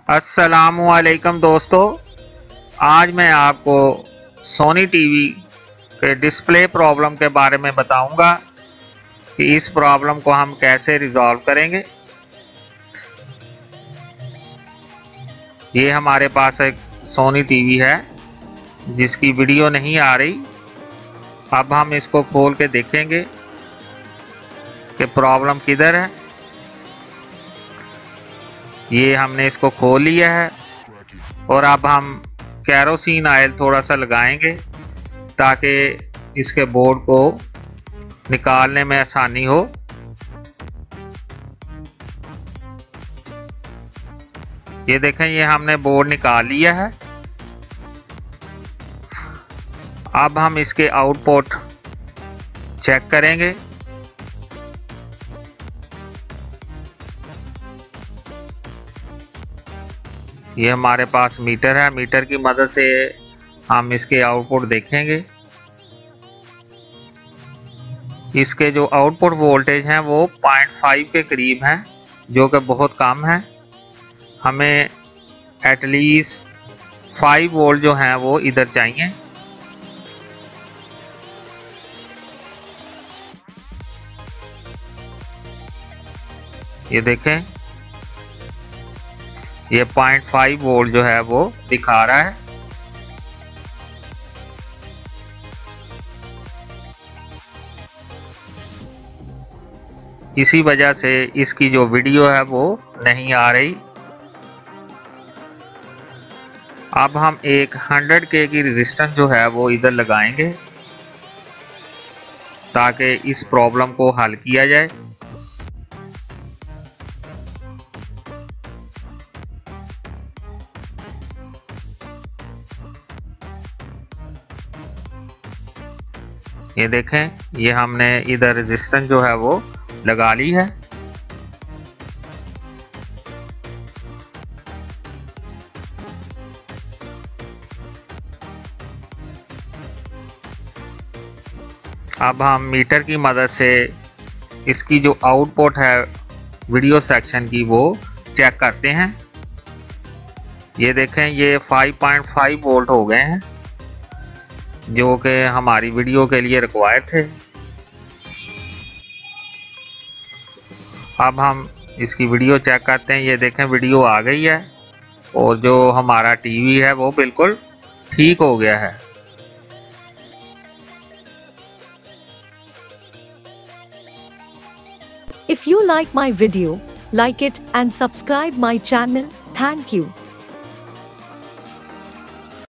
अस्सलामुअलैकुम दोस्तों, आज मैं आपको सोनी टीवी के डिस्प्ले प्रॉब्लम के बारे में बताऊंगा कि इस प्रॉब्लम को हम कैसे रिजॉल्व करेंगे। ये हमारे पास एक सोनी टीवी है जिसकी वीडियो नहीं आ रही। अब हम इसको खोल के देखेंगे कि प्रॉब्लम किधर है। ये हमने इसको खोल लिया है और अब हम केरोसिन ऑयल थोड़ा सा लगाएंगे ताकि इसके बोर्ड को निकालने में आसानी हो। ये देखें, ये हमने बोर्ड निकाल लिया है। अब हम इसके आउटपुट चेक करेंगे। ये हमारे पास मीटर है, मीटर की मदद से हम इसके आउटपुट देखेंगे। इसके जो आउटपुट वोल्टेज हैं वो 0.5 के करीब हैं, जो कि बहुत कम है। हमें एटलीस्ट 5 वोल्ट जो हैं वो इधर चाहिए। ये देखें, ये 0.5 वोल्ट जो है वो दिखा रहा है। इसी वजह से इसकी जो वीडियो है वो नहीं आ रही। अब हम एक 100K की रेजिस्टेंस जो है वो इधर लगाएंगे ताकि इस प्रॉब्लम को हल किया जाए। ये देखें, ये हमने इधर रेजिस्टेंस जो है वो लगा ली है। अब हम मीटर की मदद से इसकी जो आउटपुट है वीडियो सेक्शन की वो चेक करते हैं। ये देखें, ये 5.5 वोल्ट हो गए हैं जो कि हमारी वीडियो के लिए रिक्वायर्ड थे। अब हम इसकी वीडियो चेक करते हैं। ये देखें, वीडियो आ गई है और जो हमारा टीवी है वो बिल्कुल ठीक हो गया है। If you like my video, like it and subscribe my channel. Thank you.